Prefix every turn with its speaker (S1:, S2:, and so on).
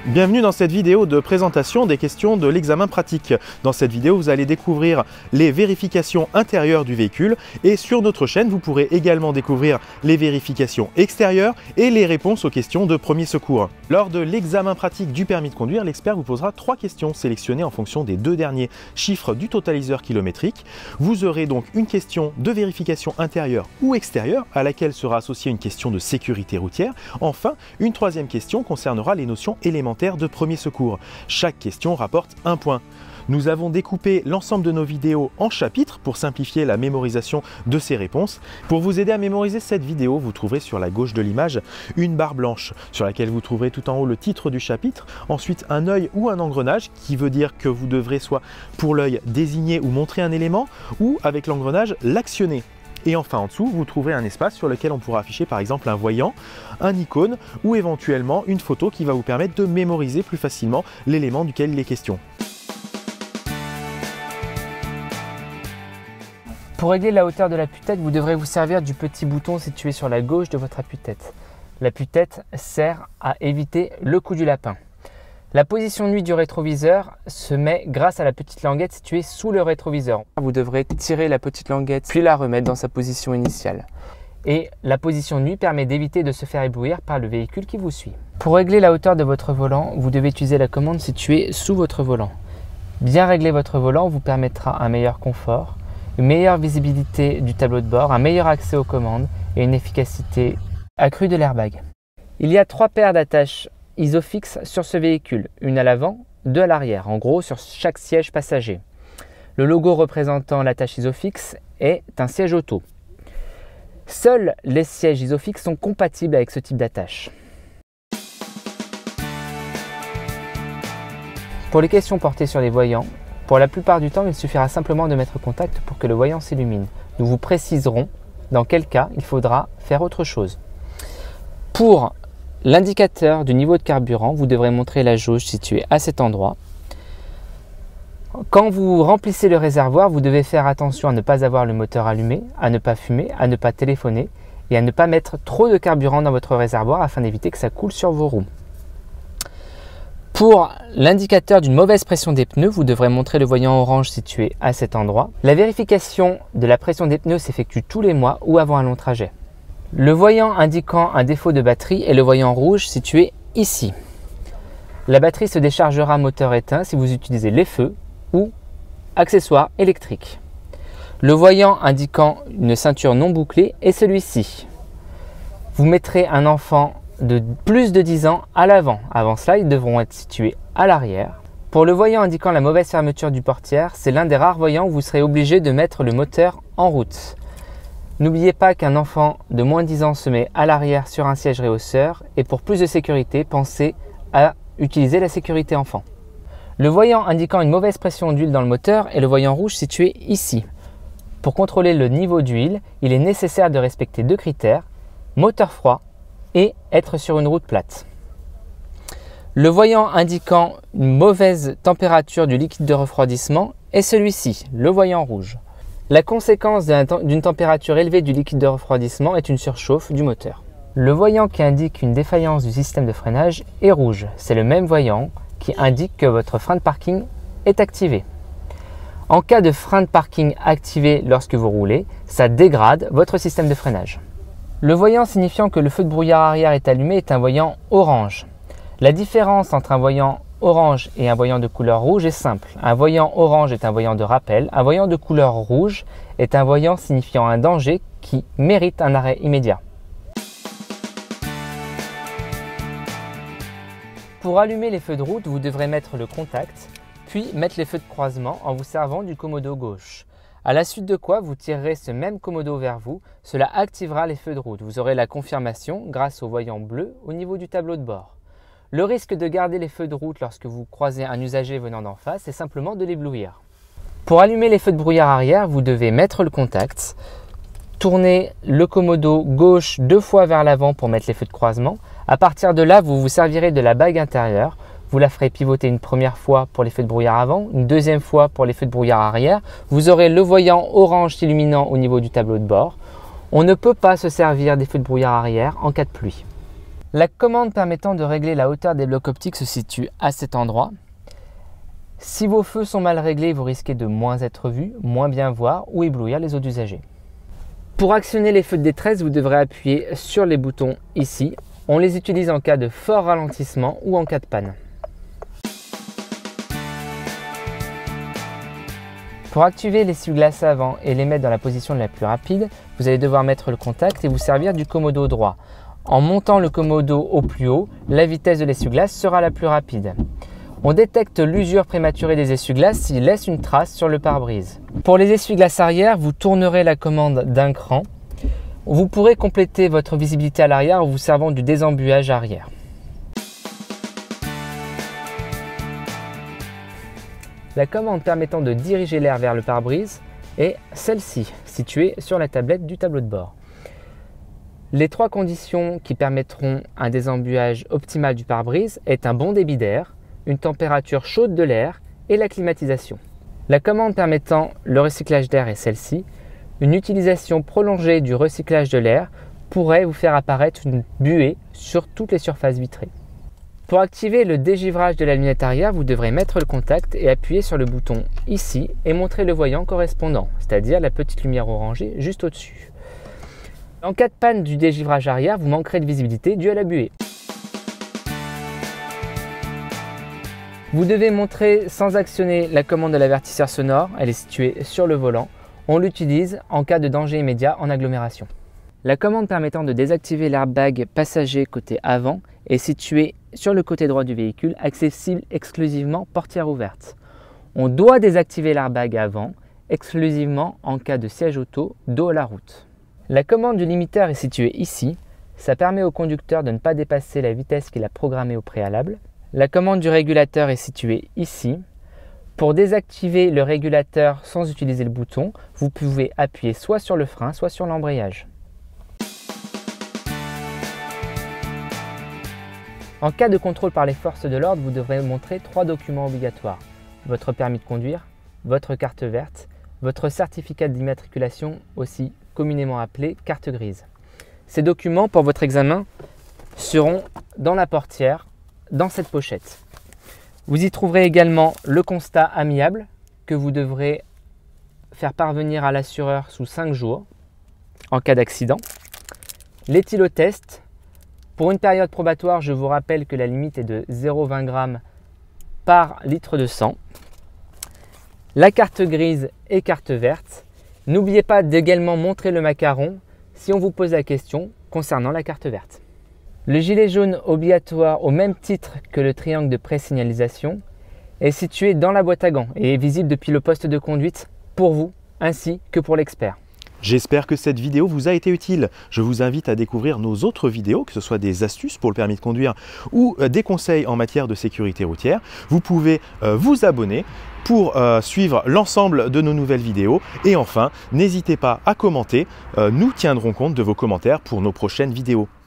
S1: Bienvenue dans cette vidéo de présentation des questions de l'examen pratique. Dans cette vidéo, vous allez découvrir les vérifications intérieures du véhicule et sur notre chaîne, vous pourrez également découvrir les vérifications extérieures et les réponses aux questions de premier secours. Lors de l'examen pratique du permis de conduire, l'expert vous posera 3 questions sélectionnées en fonction des 2 derniers chiffres du totaliseur kilométrique. Vous aurez donc une question de vérification intérieure ou extérieure à laquelle sera associée une question de sécurité routière. Enfin, une 3e question concernera les notions élémentaires de premier secours. Chaque question rapporte 1 point. Nous avons découpé l'ensemble de nos vidéos en chapitres pour simplifier la mémorisation de ces réponses. Pour vous aider à mémoriser cette vidéo, vous trouverez sur la gauche de l'image une barre blanche sur laquelle vous trouverez tout en haut le titre du chapitre, ensuite un œil ou un engrenage qui veut dire que vous devrez soit pour l'œil désigner ou montrer un élément ou avec l'engrenage l'actionner. Et enfin en dessous, vous trouverez un espace sur lequel on pourra afficher par exemple un voyant, un icône ou éventuellement une photo qui va vous permettre de mémoriser plus facilement l'élément duquel il est question.
S2: Pour régler la hauteur de l'appui-tête, vous devrez vous servir du petit bouton situé sur la gauche de votre appui-tête. L'appui-tête sert à éviter le coup du lapin. La position nuit du rétroviseur se met grâce à la petite languette située sous le rétroviseur. Vous devrez tirer la petite languette puis la remettre dans sa position initiale. Et la position nuit permet d'éviter de se faire éblouir par le véhicule qui vous suit. Pour régler la hauteur de votre volant, vous devez utiliser la commande située sous votre volant. Bien régler votre volant vous permettra un meilleur confort, une meilleure visibilité du tableau de bord, un meilleur accès aux commandes et une efficacité accrue de l'airbag. Il y a 3 paires d'attaches Isofix sur ce véhicule, une à l'avant, 2 à l'arrière, en gros sur chaque siège passager. Le logo représentant l'attache Isofix est un siège auto. Seuls les sièges Isofix sont compatibles avec ce type d'attache. Pour les questions portées sur les voyants, pour la plupart du temps, il suffira simplement de mettre contact pour que le voyant s'illumine. Nous vous préciserons dans quel cas il faudra faire autre chose. Pour l'indicateur du niveau de carburant, vous devrez montrer la jauge située à cet endroit. Quand vous remplissez le réservoir, vous devez faire attention à ne pas avoir le moteur allumé, à ne pas fumer, à ne pas téléphoner et à ne pas mettre trop de carburant dans votre réservoir afin d'éviter que ça coule sur vos roues. Pour l'indicateur d'une mauvaise pression des pneus, vous devrez montrer le voyant orange situé à cet endroit. La vérification de la pression des pneus s'effectue tous les mois ou avant un long trajet. Le voyant indiquant un défaut de batterie est le voyant rouge situé ici. La batterie se déchargera moteur éteint si vous utilisez les feux ou accessoires électriques. Le voyant indiquant une ceinture non bouclée est celui-ci. Vous mettrez un enfant de plus de 10 ans à l'avant. Avant cela, ils devront être situés à l'arrière. Pour le voyant indiquant la mauvaise fermeture du portière, c'est l'un des rares voyants où vous serez obligé de mettre le moteur en route. N'oubliez pas qu'un enfant de moins de 10 ans se met à l'arrière sur un siège réhausseur et pour plus de sécurité, pensez à utiliser la sécurité enfant. Le voyant indiquant une mauvaise pression d'huile dans le moteur est le voyant rouge situé ici. Pour contrôler le niveau d'huile, il est nécessaire de respecter 2 critères, moteur froid et être sur une route plate. Le voyant indiquant une mauvaise température du liquide de refroidissement est celui-ci, le voyant rouge. La conséquence d'une température élevée du liquide de refroidissement est une surchauffe du moteur. Le voyant qui indique une défaillance du système de freinage est rouge. C'est le même voyant qui indique que votre frein de parking est activé. En cas de frein de parking activé lorsque vous roulez, ça dégrade votre système de freinage. Le voyant signifiant que le feu de brouillard arrière est allumé est un voyant orange. La différence entre un voyant orange et un voyant de couleur rouge est simple. Un voyant orange est un voyant de rappel, un voyant de couleur rouge est un voyant signifiant un danger qui mérite un arrêt immédiat. Pour allumer les feux de route, vous devrez mettre le contact, puis mettre les feux de croisement en vous servant du commodo gauche. À la suite de quoi, vous tirerez ce même commodo vers vous, cela activera les feux de route. Vous aurez la confirmation grâce au voyant bleu au niveau du tableau de bord. Le risque de garder les feux de route lorsque vous croisez un usager venant d'en face est simplement de l'éblouir. Pour allumer les feux de brouillard arrière, vous devez mettre le contact, tourner le commodo gauche 2 fois vers l'avant pour mettre les feux de croisement. À partir de là, vous vous servirez de la bague intérieure. Vous la ferez pivoter une première fois pour les feux de brouillard avant, une deuxième fois pour les feux de brouillard arrière. Vous aurez le voyant orange s'illuminant au niveau du tableau de bord. On ne peut pas se servir des feux de brouillard arrière en cas de pluie. La commande permettant de régler la hauteur des blocs optiques se situe à cet endroit. Si vos feux sont mal réglés, vous risquez de moins être vu, moins bien voir ou éblouir les autres usagers. Pour actionner les feux de détresse, vous devrez appuyer sur les boutons ici. On les utilise en cas de fort ralentissement ou en cas de panne. Pour activer l'essuie-glace avant et les mettre dans la position la plus rapide, vous allez devoir mettre le contact et vous servir du commodo droit. En montant le commodo au plus haut, la vitesse de l'essuie-glace sera la plus rapide. On détecte l'usure prématurée des essuie-glaces s'il laisse une trace sur le pare-brise. Pour les essuie-glaces arrière, vous tournerez la commande d'un cran. Vous pourrez compléter votre visibilité à l'arrière en vous servant du désembuage arrière. La commande permettant de diriger l'air vers le pare-brise est celle-ci, située sur la tablette du tableau de bord. Les trois conditions qui permettront un désembuage optimal du pare-brise est un bon débit d'air, une température chaude de l'air et la climatisation. La commande permettant le recyclage d'air est celle-ci. Une utilisation prolongée du recyclage de l'air pourrait vous faire apparaître une buée sur toutes les surfaces vitrées. Pour activer le dégivrage de la lunette arrière, vous devrez mettre le contact et appuyer sur le bouton ici et montrer le voyant correspondant, c'est-à-dire la petite lumière orangée juste au-dessus. En cas de panne du dégivrage arrière, vous manquerez de visibilité due à la buée. Vous devez montrer sans actionner la commande de l'avertisseur sonore, elle est située sur le volant. On l'utilise en cas de danger immédiat en agglomération. La commande permettant de désactiver l'airbag passager côté avant est située sur le côté droit du véhicule, accessible exclusivement portière ouverte. On doit désactiver l'airbag avant, exclusivement en cas de siège auto dos à la route. La commande du limiteur est située ici. Ça permet au conducteur de ne pas dépasser la vitesse qu'il a programmée au préalable. La commande du régulateur est située ici. Pour désactiver le régulateur sans utiliser le bouton, vous pouvez appuyer soit sur le frein, soit sur l'embrayage. En cas de contrôle par les forces de l'ordre, vous devrez montrer 3 documents obligatoires. Votre permis de conduire, votre carte verte, votre certificat d'immatriculation, aussi communément appelé carte grise. Ces documents pour votre examen seront dans la portière, dans cette pochette. Vous y trouverez également le constat amiable que vous devrez faire parvenir à l'assureur sous 5 jours en cas d'accident. L'éthylotest. Pour une période probatoire, je vous rappelle que la limite est de 0,20 g par litre de sang. La carte grise et carte verte. N'oubliez pas d'également montrer le macaron si on vous pose la question concernant la carte verte. Le gilet jaune obligatoire au même titre que le triangle de présignalisation est situé dans la boîte à gants et est visible depuis le poste de conduite pour vous ainsi que pour l'expert.
S1: J'espère que cette vidéo vous a été utile. Je vous invite à découvrir nos autres vidéos, que ce soit des astuces pour le permis de conduire ou des conseils en matière de sécurité routière. Vous pouvez vous abonner pour suivre l'ensemble de nos nouvelles vidéos. Et enfin, n'hésitez pas à commenter. Nous tiendrons compte de vos commentaires pour nos prochaines vidéos.